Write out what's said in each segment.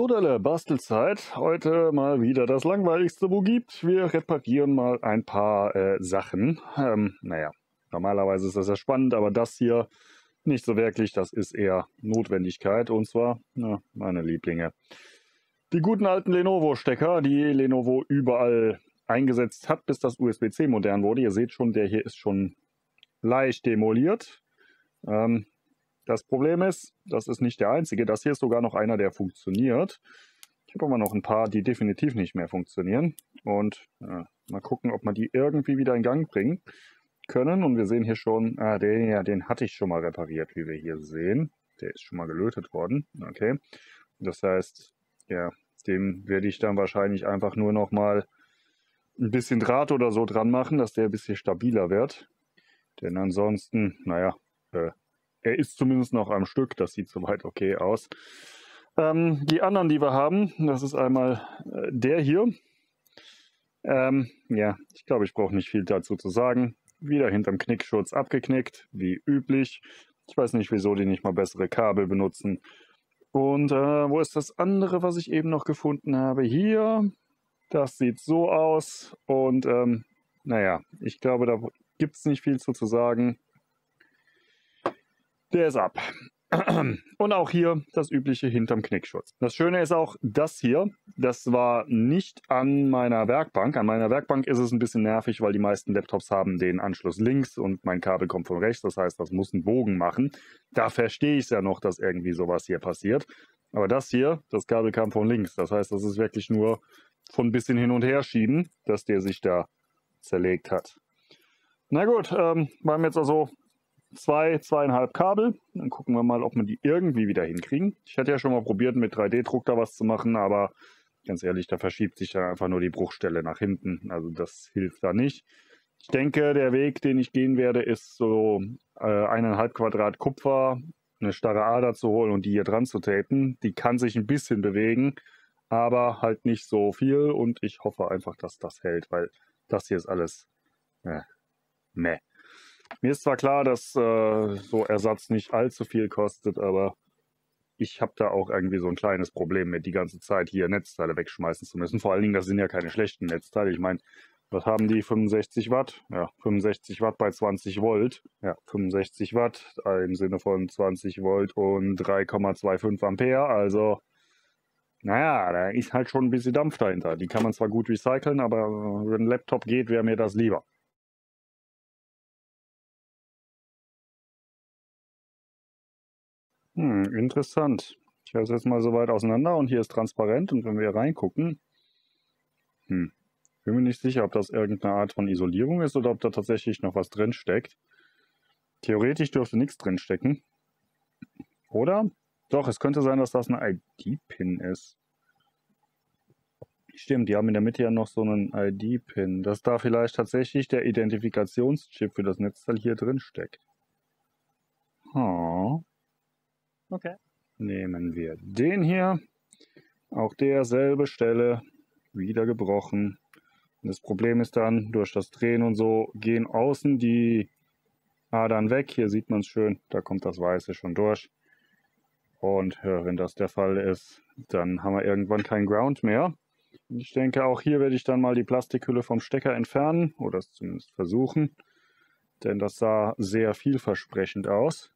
Sodale, Bastelzeit. Heute mal wieder das Langweiligste, wo gibt. Wir reparieren mal ein paar Sachen. Naja, normalerweise ist das ja spannend, aber das hier nicht so wirklich. Das ist eher Notwendigkeit. Und zwar, meine Lieblinge. Die guten alten Lenovo-Stecker, die Lenovo überall eingesetzt hat, bis das USB-C modern wurde. Ihr seht schon, der hier ist schon leicht demoliert. Das Problem ist, das ist nicht der einzige. Das hier ist sogar noch einer, der funktioniert. Ich habe aber noch ein paar, die definitiv nicht mehr funktionieren. Und mal gucken, ob man die irgendwie wieder in Gang bringen können. Und wir sehen hier schon, den hatte ich schon mal repariert, wie wir hier sehen. Der ist schon mal gelötet worden. Okay. Das heißt, ja, dem werde ich dann wahrscheinlich einfach nur noch mal ein bisschen Draht oder so dran machen, dass der ein bisschen stabiler wird. Denn ansonsten, naja, er ist zumindest noch am Stück, das sieht soweit okay aus. Die anderen, die wir haben, das ist einmal der hier. Ja, ich glaube, ich brauche nicht viel dazu zu sagen. Wieder hinterm Knickschutz abgeknickt, wie üblich. Ich weiß nicht, wieso die nicht mal bessere Kabel benutzen. Und wo ist das andere, was ich eben noch gefunden habe? Hier, das sieht so aus. Und naja, ich glaube, da gibt es nicht viel zu sagen. Der ist ab. Und auch hier das übliche hinterm Knickschutz. Das Schöne ist auch, das hier, das war nicht an meiner Werkbank. An meiner Werkbank ist es ein bisschen nervig, weil die meisten Laptops haben den Anschluss links und mein Kabel kommt von rechts. Das heißt, das muss einen Bogen machen. Da verstehe ich es ja noch, dass irgendwie sowas hier passiert. Aber das hier, das Kabel kam von links. Das heißt, das ist wirklich nur von ein bisschen hin und her schieben, dass der sich da zerlegt hat. Na gut, wir haben jetzt also 2,5 Kabel. Dann gucken wir mal, ob wir die irgendwie wieder hinkriegen. Ich hatte ja schon mal probiert, mit 3D-Druck da was zu machen, aber ganz ehrlich, da verschiebt sich dann einfach nur die Bruchstelle nach hinten. Also das hilft da nicht. Ich denke, der Weg, den ich gehen werde, ist so 1,5 Quadrat Kupfer, eine starre Ader zu holen und die hier dran zu tapen. Die kann sich ein bisschen bewegen, aber halt nicht so viel und ich hoffe einfach, dass das hält, weil das hier ist alles meh. Mir ist zwar klar, dass so Ersatz nicht allzu viel kostet, aber ich habe da auch irgendwie so ein kleines Problem mit, die ganze Zeit hier Netzteile wegschmeißen zu müssen. Vor allen Dingen, das sind ja keine schlechten Netzteile. Ich meine, was haben die? 65 Watt? Ja, 65 Watt bei 20 Volt. Ja, 65 Watt im Sinne von 20 Volt und 3,25 Ampere. Also, naja, da ist halt schon ein bisschen Dampf dahinter. Die kann man zwar gut recyceln, aber wenn ein Laptop geht, wäre mir das lieber. Interessant. Ich halte es jetzt mal so weit auseinander und hier ist transparent und wenn wir hier reingucken, bin mir nicht sicher, ob das irgendeine Art von Isolierung ist oder ob da tatsächlich noch was drin steckt. Theoretisch dürfte nichts drin stecken. Oder? Doch, es könnte sein, dass das ein ID-Pin ist. Stimmt, die haben in der Mitte ja noch so einen ID-Pin, dass da vielleicht tatsächlich der Identifikationschip für das Netzteil hier drin steckt. Oh. Okay. Nehmen wir den hier. Auch derselbe Stelle. Wieder gebrochen. Und das Problem ist dann, durch das Drehen und so gehen außen die Adern weg. Hier sieht man es schön. Da kommt das Weiße schon durch. Und ja, wenn das der Fall ist, dann haben wir irgendwann keinen Ground mehr. Und ich denke, auch hier werde ich dann mal die Plastikhülle vom Stecker entfernen. Oder es zumindest versuchen. Denn das sah sehr vielversprechend aus.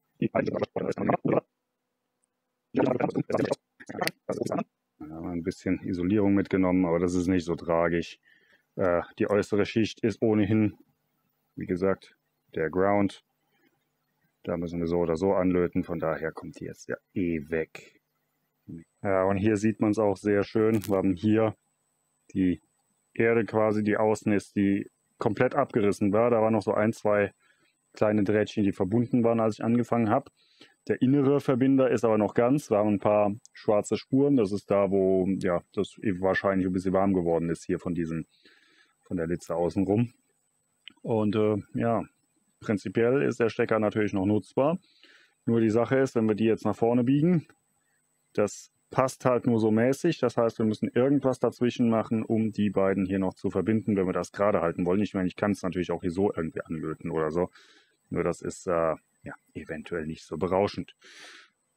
Ein bisschen Isolierung mitgenommen, aber das ist nicht so tragisch. Die äußere Schicht ist ohnehin, wie gesagt, der Ground. Da müssen wir so oder so anlöten, von daher kommt die jetzt ja eh weg. Ja, und hier sieht man es auch sehr schön. Wir haben hier die Erde quasi, die außen ist, die komplett abgerissen war. Da waren noch so 1, 2 kleine Drähtchen, die verbunden waren, als ich angefangen habe. Der innere Verbinder ist aber noch ganz. Wir haben ein paar schwarze Spuren. Das ist da, wo ja, das wahrscheinlich ein bisschen warm geworden ist hier von der Litze außenrum. Und ja, prinzipiell ist der Stecker natürlich noch nutzbar. Nur die Sache ist, wenn wir die jetzt nach vorne biegen, das passt halt nur so mäßig. Das heißt, wir müssen irgendwas dazwischen machen, um die beiden hier noch zu verbinden, wenn wir das gerade halten wollen. Ich meine, ich kann es natürlich auch hier so irgendwie anlöten oder so. Nur das ist ja eventuell nicht so berauschend.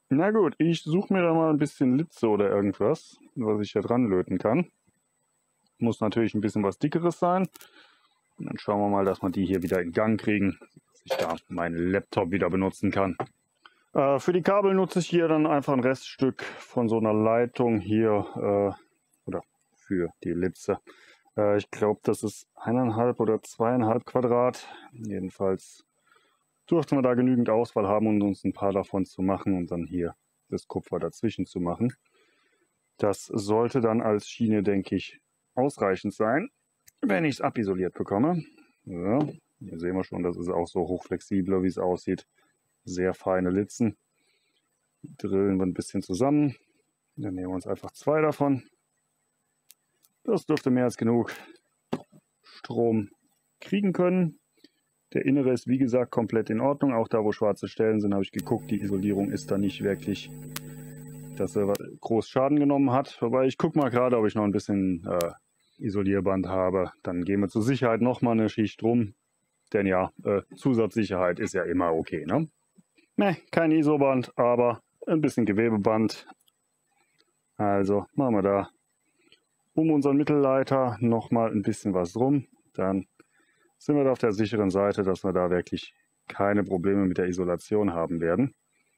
Na gut, ich suche mir da mal ein bisschen Litze oder irgendwas, was ich hier dran löten kann. Muss natürlich ein bisschen was Dickeres sein. Und dann schauen wir mal, dass wir die hier wieder in Gang kriegen, dass ich da meinen Laptop wieder benutzen kann. Für die Kabel nutze ich hier dann einfach ein Reststück von so einer Leitung hier, oder für die Litze. Ich glaube, das ist 1,5 oder 2,5 Quadrat. Jedenfalls dürften wir da genügend Auswahl haben, um uns ein paar davon zu machen und dann hier das Kupfer dazwischen zu machen. Das sollte dann als Schiene, denke ich, ausreichend sein, wenn ich es abisoliert bekomme. Ja, hier sehen wir schon, das ist auch so hochflexibler, wie es aussieht. Sehr feine Litzen. Die drillen wir ein bisschen zusammen. Dann nehmen wir uns einfach 2 davon. Das dürfte mehr als genug Strom kriegen können. Der innere ist wie gesagt komplett in Ordnung. Auch da, wo schwarze Stellen sind, habe ich geguckt. Die Isolierung ist da nicht wirklich, dass er groß Schaden genommen hat. Wobei ich gucke mal gerade, ob ich noch ein bisschen Isolierband habe. Dann gehen wir zur Sicherheit nochmal eine Schicht rum. Denn ja, Zusatzsicherheit ist ja immer okay, ne? Ne, kein Isoband, aber ein bisschen Gewebeband. Also machen wir da um unseren Mittelleiter nochmal ein bisschen was rum. Dann sind wir da auf der sicheren Seite, dass wir da wirklich keine Probleme mit der Isolation haben werden.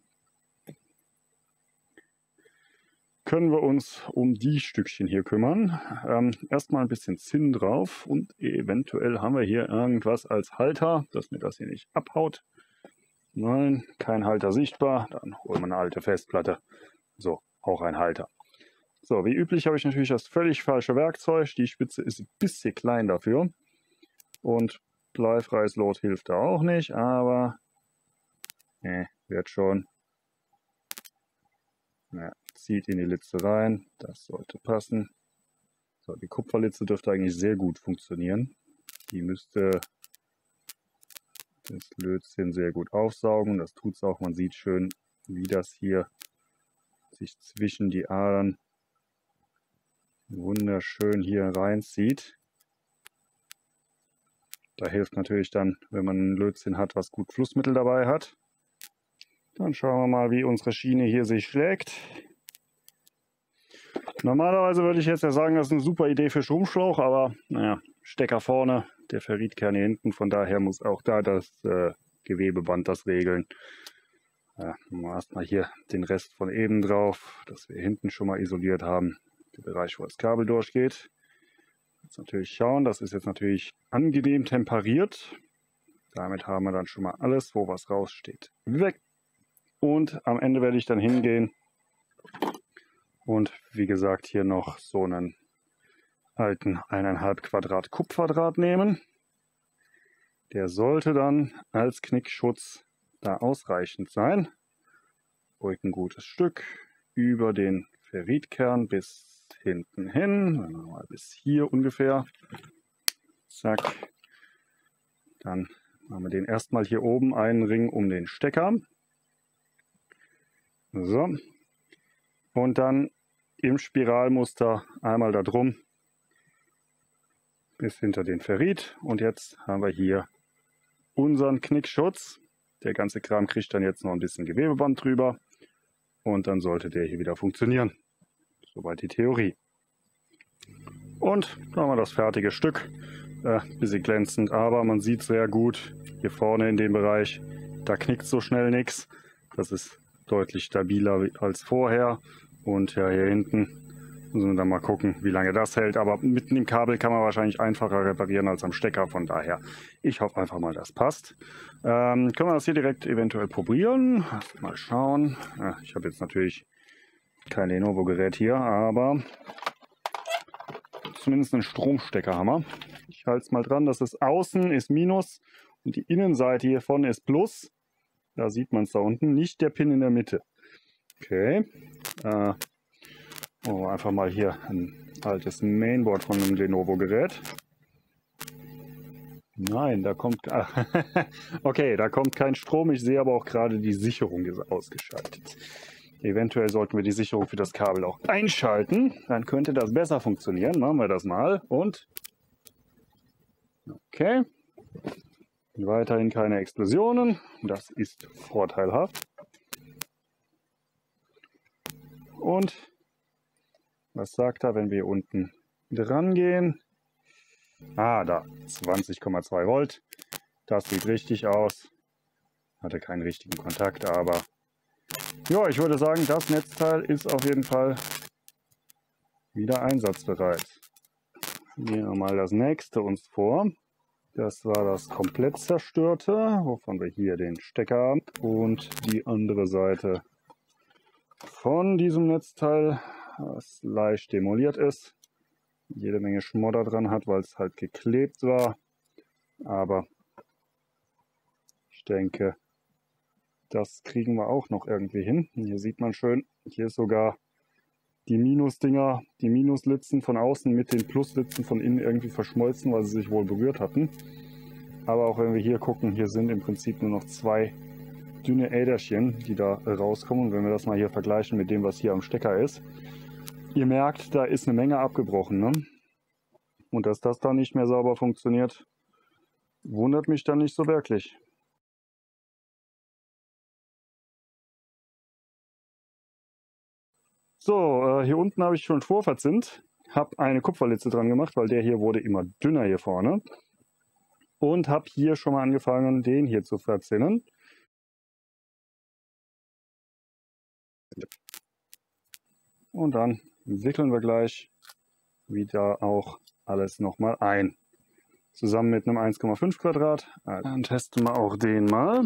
Können wir uns um die Stückchen hier kümmern. Erstmal ein bisschen Zinn drauf und eventuell haben wir hier irgendwas als Halter, dass mir das hier nicht abhaut. Nein, kein Halter sichtbar. Dann holen wir eine alte Festplatte. So, auch ein Halter. So, wie üblich habe ich natürlich das völlig falsche Werkzeug. Die Spitze ist ein bisschen klein dafür. Und bleifreies Lot hilft da auch nicht, aber wird schon. Ja, zieht in die Litze rein. Das sollte passen. So, die Kupferlitze dürfte eigentlich sehr gut funktionieren. Die müsste das Lötzinn sehr gut aufsaugen. Das tut es auch. Man sieht schön, wie das hier sich zwischen die Adern wunderschön hier reinzieht. Da hilft natürlich dann, wenn man ein Lötzinn hat, was gut Flussmittel dabei hat. Dann schauen wir mal, wie unsere Schiene hier sich schlägt. Normalerweise würde ich jetzt ja sagen, das ist eine super Idee für Stromschlauch, aber naja, Stecker vorne, der Ferritkern hier hinten. Von daher muss auch da das Gewebeband das regeln. Ja, machen wir erstmal hier den Rest von eben drauf, dass wir hinten schon mal isoliert haben. Der Bereich, wo das Kabel durchgeht. Jetzt natürlich schauen, das ist jetzt natürlich angenehm temperiert. Damit haben wir dann schon mal alles, wo was raussteht, weg. Und am Ende werde ich dann hingehen und wie gesagt hier noch so einen alten 1,5 Quadrat Kupferdraht nehmen. Der sollte dann als Knickschutz da ausreichend sein. Ruhig ein gutes Stück über den Ferritkern bis hinten hin, mal bis hier ungefähr. Zack. Dann machen wir den erstmal hier oben einen Ring um den Stecker. So. Und dann im Spiralmuster einmal da drum bis hinter den Ferrit. Und jetzt haben wir hier unseren Knickschutz. Der ganze Kram kriegt dann jetzt noch ein bisschen Gewebeband drüber. Und dann sollte der hier wieder funktionieren. Soweit die Theorie. Und da haben wir das fertige Stück. Bisschen glänzend, aber man sieht sehr gut hier vorne in dem Bereich, da knickt so schnell nichts. Das ist deutlich stabiler als vorher. Und ja, hier hinten müssen wir dann mal gucken, wie lange das hält. Aber mitten im Kabel kann man wahrscheinlich einfacher reparieren als am Stecker. Von daher, ich hoffe einfach mal, das passt. Können wir das hier direkt eventuell probieren? Mal schauen. Ja, ich habe jetzt natürlich kein Lenovo-Gerät hier, aber zumindest einen Stromstecker haben wir. Ich halte es mal dran, dass es außen ist Minus und die Innenseite hiervon ist Plus. Da sieht man es da unten, nicht der Pin in der Mitte. Okay. Einfach mal hier ein altes Mainboard von einem Lenovo-Gerät. Nein, da kommt... okay, da kommt kein Strom. Ich sehe aber auch gerade, die Sicherung ist ausgeschaltet. Eventuell sollten wir die Sicherung für das Kabel auch einschalten. Dann könnte das besser funktionieren. Machen wir das mal. Und... okay. Weiterhin keine Explosionen. Das ist vorteilhaft. Und was sagt er, wenn wir hier unten dran gehen? Ah, da, 20,2 Volt. Das sieht richtig aus. Hatte keinen richtigen Kontakt, aber ja, ich würde sagen, das Netzteil ist auf jeden Fall wieder einsatzbereit. Nehmen wir mal das nächste uns vor. Das war das komplett zerstörte, wovon wir hier den Stecker haben. Und die andere Seite von diesem Netzteil, das leicht demoliert ist. Jede Menge Schmodder dran hat, weil es halt geklebt war. Aber ich denke, das kriegen wir auch noch irgendwie hin. Hier sieht man schön, hier ist sogar die Minusdinger, die Minuslitzen von außen mit den Pluslitzen von innen irgendwie verschmolzen, weil sie sich wohl berührt hatten. Aber auch wenn wir hier gucken, hier sind im Prinzip nur noch 2 dünne Äderchen, die da rauskommen. Und wenn wir das mal hier vergleichen mit dem, was hier am Stecker ist, ihr merkt, da ist eine Menge abgebrochen, ne? Und dass das da nicht mehr sauber funktioniert, wundert mich dann nicht so wirklich. So, hier unten habe ich schon vorverzinnt, habe eine Kupferlitze dran gemacht, weil der hier wurde immer dünner hier vorne. Und habe hier schon mal angefangen, den hier zu verzinnen. Und dann wickeln wir gleich wieder auch alles nochmal ein. Zusammen mit einem 1,5 Quadrat. Dann testen wir auch den mal.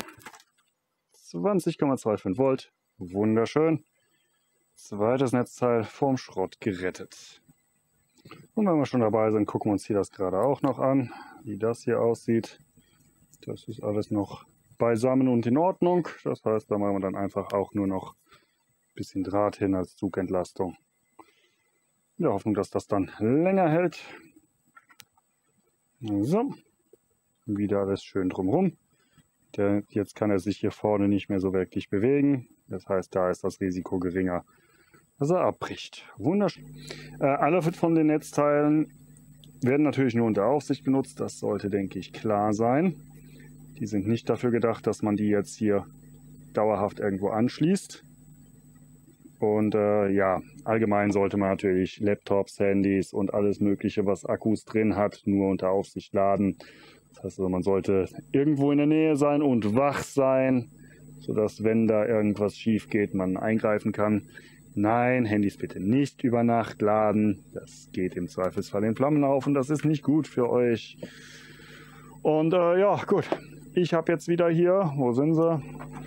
20,25 Volt. Wunderschön. Zweites Netzteil vom Schrott gerettet. Und wenn wir schon dabei sind, gucken wir uns hier das gerade auch noch an, wie das hier aussieht. Das ist alles noch beisammen und in Ordnung. Das heißt, da machen wir dann einfach auch nur noch ein bisschen Draht hin als Zugentlastung. In der Hoffnung, dass das dann länger hält. So, wieder alles schön drumherum. Jetzt kann er sich hier vorne nicht mehr so wirklich bewegen. Das heißt, da ist das Risiko geringer, dass er abbricht. Wunderschön. Alle von den Netzteilen werden natürlich nur unter Aufsicht benutzt. Das sollte, denke ich, klar sein. Die sind nicht dafür gedacht, dass man die jetzt hier dauerhaft irgendwo anschließt. Und ja, allgemein sollte man natürlich Laptops, Handys und alles Mögliche, was Akkus drin hat, nur unter Aufsicht laden. Das heißt also, man sollte irgendwo in der Nähe sein und wach sein, sodass, wenn da irgendwas schief geht, man eingreifen kann. Nein, Handys bitte nicht über Nacht laden. Das geht im Zweifelsfall in Flammen auf und das ist nicht gut für euch. Und ja, gut. Ich habe jetzt wieder hier, wo sind sie?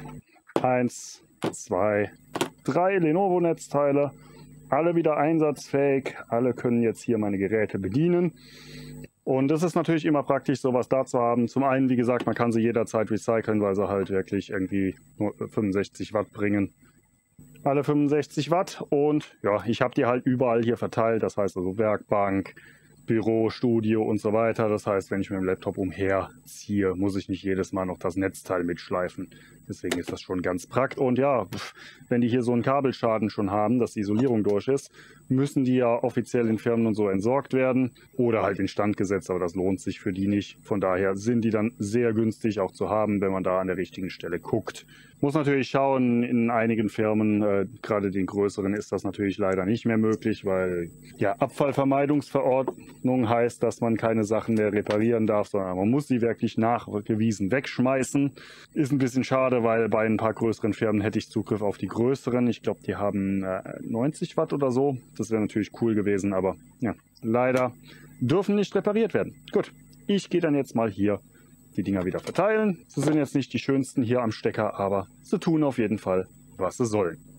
1, 2, 3 Lenovo-Netzteile. Alle wieder einsatzfähig. Alle können jetzt hier meine Geräte bedienen. Und es ist natürlich immer praktisch, sowas da zu haben. Zum einen, wie gesagt, man kann sie jederzeit recyceln, weil sie halt wirklich irgendwie nur 65 Watt bringen. Alle 65 Watt und ja, ich habe die halt überall hier verteilt. Das heißt also Werkbank, Büro, Studio und so weiter. Das heißt, wenn ich mit dem Laptop umherziehe, muss ich nicht jedes Mal noch das Netzteil mitschleifen. Deswegen ist das schon ganz praktisch. Und ja, wenn die hier so einen Kabelschaden schon haben, dass die Isolierung durch ist, müssen die ja offiziell in Firmen und so entsorgt werden oder halt instand gesetzt, aber das lohnt sich für die nicht. Von daher sind die dann sehr günstig auch zu haben, wenn man da an der richtigen Stelle guckt. Muss natürlich schauen, in einigen Firmen, gerade den größeren, ist das natürlich leider nicht mehr möglich, weil ja, Abfallvermeidungsverordnung heißt, dass man keine Sachen mehr reparieren darf, sondern man muss sie wirklich nachgewiesen wegschmeißen. Ist ein bisschen schade, weil bei ein paar größeren Firmen hätte ich Zugriff auf die größeren. Ich glaube, die haben 90 Watt oder so. Das wäre natürlich cool gewesen, aber ja, leider dürfen nicht repariert werden. Gut, ich gehe dann jetzt mal hier die Dinger wieder verteilen. Sie sind jetzt nicht die schönsten hier am Stecker, aber sie tun auf jeden Fall, was sie sollen.